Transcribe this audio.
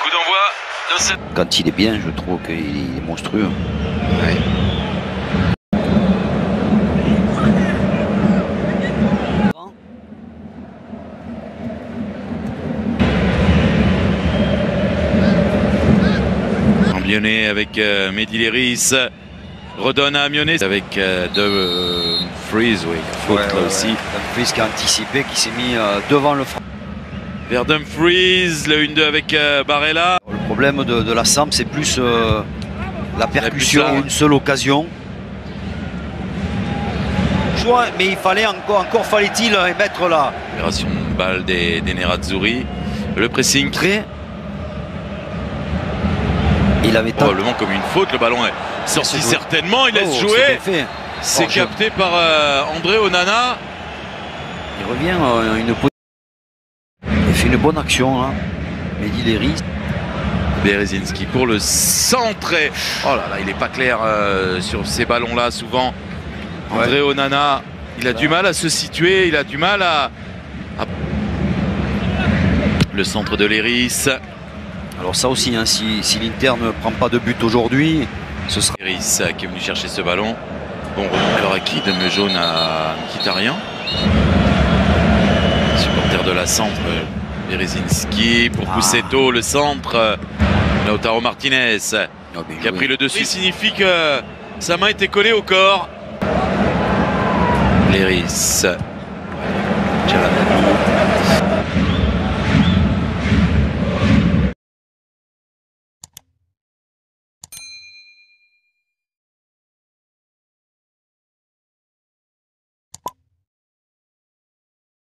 Coup d'envoi de cette... Quand il est bien, je trouve qu'il est monstrueux. Ouais. Lyonnais avec Mehdi Léris, redonne à Mionnet avec Dumfries, oui, faute là aussi. Dumfries qui a anticipé, qui s'est mis devant le front. Vers Dumfries, le 1-2 avec Barella. Le problème de la Samp, c'est plus la percussion, une seule occasion. Mais il fallait encore fallait-il mettre la Opération balle des Nerazzurri. Le pressing. Très. Il avait probablement comme une faute, le ballon est sorti certainement, il laisse jouer. C'est capté par André Onana. Il revient il fait une bonne action, hein. Mehdi Léris. Berezinski pour le centre. Oh là là, il n'est pas clair sur ces ballons-là souvent. André Onana, il a du mal à se situer, il a du mal à... Le centre de Léris. Alors ça aussi, hein, si l'Inter ne prend pas de but aujourd'hui, ce sera... Léris qui est venu chercher ce ballon. Bon, alors à qui donne le jaune à Mkhitaryan? Supporter de la centre, Berezinski pour Poussetto, le centre. Lautaro Martinez qui a pris le dessus. Signifie que sa main était collée au corps. Léris